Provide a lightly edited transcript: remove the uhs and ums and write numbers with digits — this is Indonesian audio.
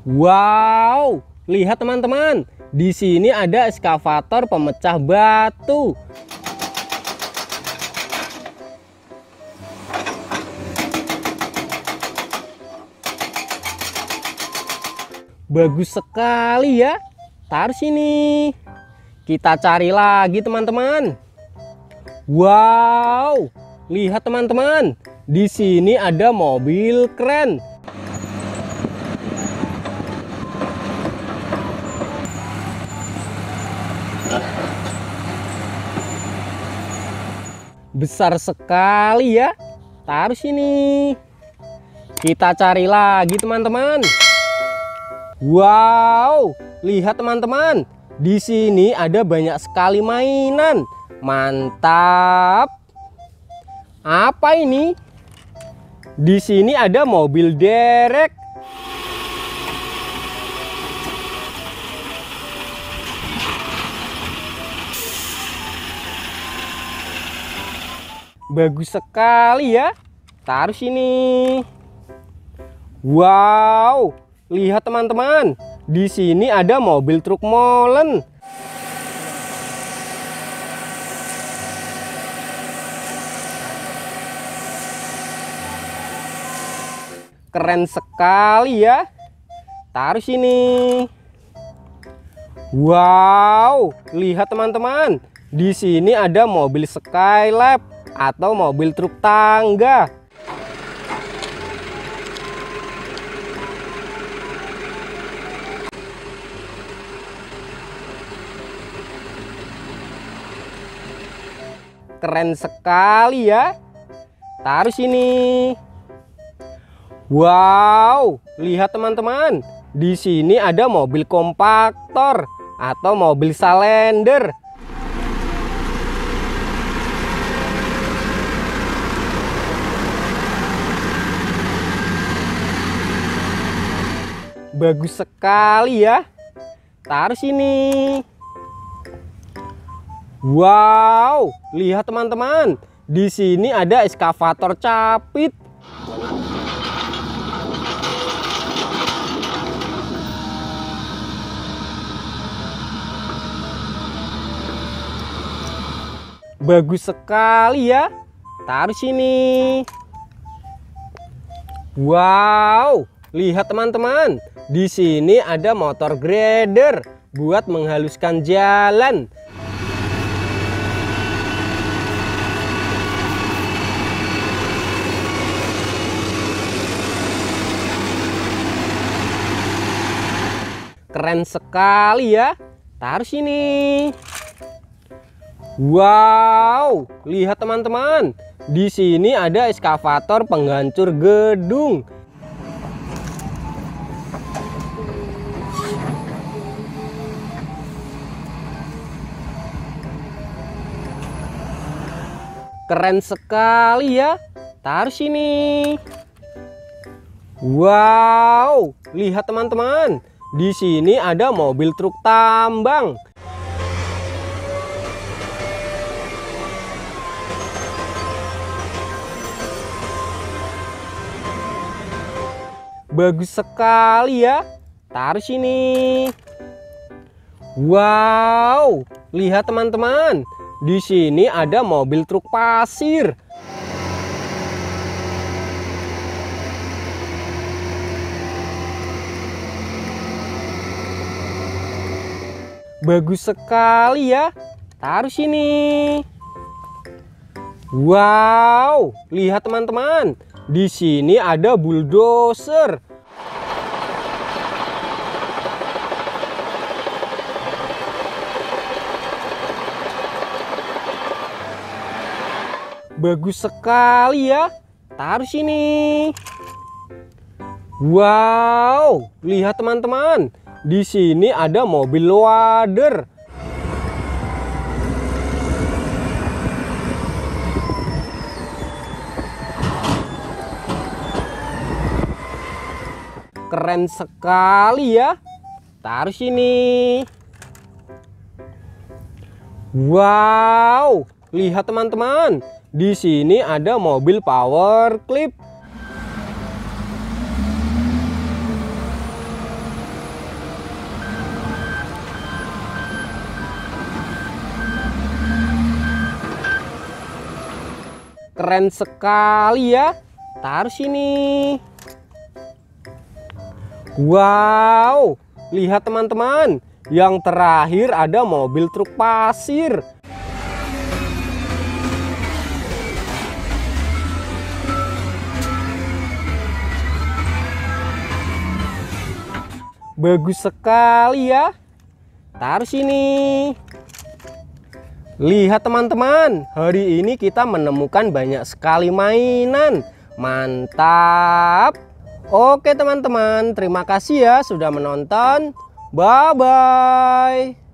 Wow, lihat teman-teman. Di sini ada eskavator pemecah batu. Bagus sekali ya. Taruh sini. Kita cari lagi teman-teman. Wow, lihat teman-teman. Di sini ada mobil kren. Besar sekali ya. Taruh sini. Kita cari lagi teman-teman. Wow, lihat teman-teman. Di sini ada banyak sekali mainan. Mantap. Apa ini? Di sini ada mobil derek. Bagus sekali ya. Taruh sini. Wow, lihat teman-teman. Di sini ada mobil truk molen. Keren sekali ya. Taruh sini. Wow, lihat teman-teman. Di sini ada mobil Skylab atau mobil truk tangga. Keren sekali ya. Taruh sini. Wow, lihat teman-teman. Di sini ada mobil kompaktor atau mobil salender. Bagus sekali ya. Taruh sini. Wow, lihat teman-teman. Di sini ada eskavator capit. Bagus sekali ya. Taruh sini. Wow, lihat teman-teman. Di sini ada motor grader buat menghaluskan jalan. Keren sekali ya. Taruh sini. Wow, lihat teman-teman. Di sini ada eskavator penghancur gedung. Keren sekali ya. Taruh sini. Wow, lihat teman-teman. Di sini ada mobil truk tambang. Bagus sekali ya. Taruh sini. Wow, lihat teman-teman. Di sini ada mobil truk pasir. Bagus sekali ya. Taruh sini. Wow, lihat teman-teman. Di sini ada bulldozer. Bagus sekali ya. Taruh sini. Wow, lihat teman-teman. Di sini ada mobil loader. Keren sekali ya. Taruh sini. Wow, lihat teman-teman. Di sini ada mobil power clip. keren sekali ya. Taruh sini. Wow, lihat teman-teman. Yang terakhir ada mobil truk pasir. Bagus sekali ya. Taruh sini. Lihat teman-teman, hari ini kita menemukan banyak sekali mainan. Mantap. Oke teman-teman, terima kasih ya sudah menonton. Bye-bye.